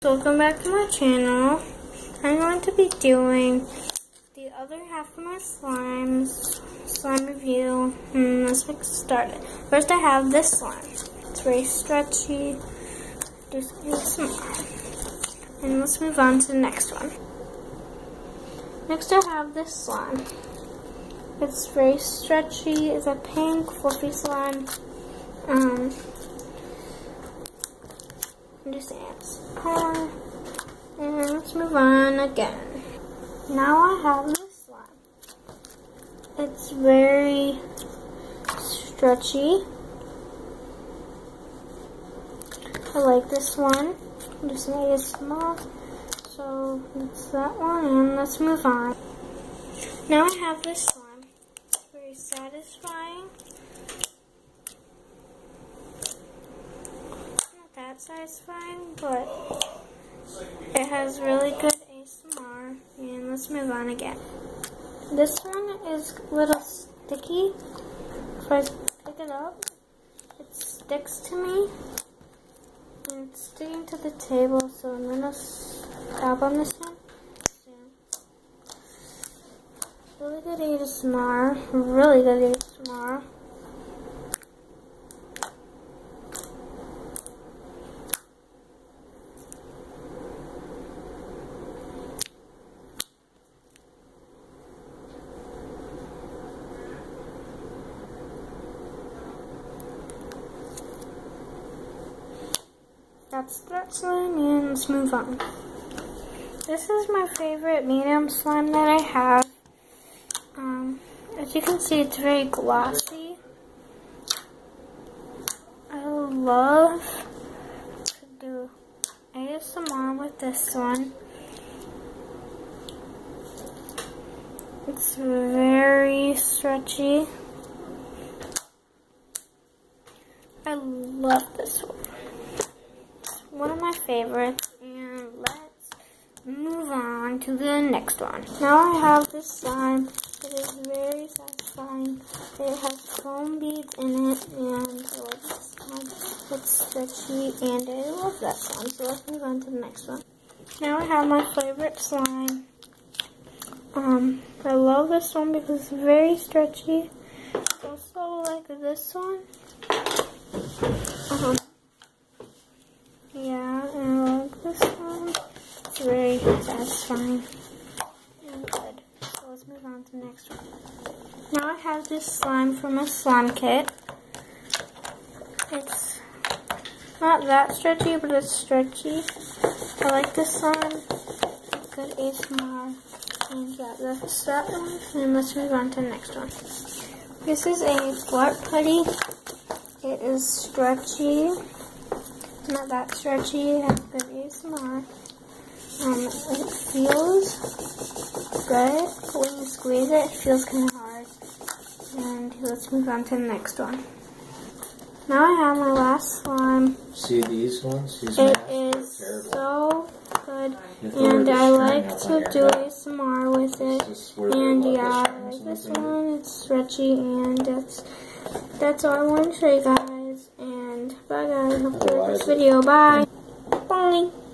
Welcome back to my channel. I'm going to be doing the other half of my slime review. Let's get started. First I have this slime. It's very stretchy. Just ASMR. And let's move on to the next one. Next I have this slime. It's very stretchy. It's a pink fluffy slime. Just ASMR. And let's move on again. Now I have this slime. It's very stretchy. I like this one. Just ASMR. So that's that one, and let's move on. Now I have this slime. It's very satisfying. Not that satisfying, but it has really good ASMR. And let's move on again. This one is a little sticky. If I pick it up, it sticks to me. And it's sticking to the table, so I'm gonna tap on this one. Really good ASMR. Really good ASMR. That's that slime, and let's move on. This is my favorite medium slime that I have. As you can see, it's very glossy. I love to do ASMR with this one. It's very stretchy. I love this one. One of my favorites, and let's move on to the next one. Now I have this slime. It is very satisfying. It has foam beads in it, and I like this slime. It's stretchy, and I love that slime. So let's move on to the next one. Now I have my favorite slime. I love this one because it's very stretchy. It's also like this one. Yeah, and I like this one. It's very satisfying and good. So let's move on to the next one. Now I have this slime from a slime kit. It's not that stretchy, but it's stretchy. I like this slime. Good ASMR. And yeah, that's that one. And let's move on to the next one. This is a Flirt Putty. It is stretchy. Not that stretchy. It has good ASMR. It feels good. When you squeeze it, it feels kind of hard. And let's move on to the next one. Now I have my last slime. See these ones? These it is so good. And I like to do ASMR with it. And yeah, I like this one. It's stretchy, and that's all I want to show you guys. And bye guys. Hope you like this video. Bye. Bye.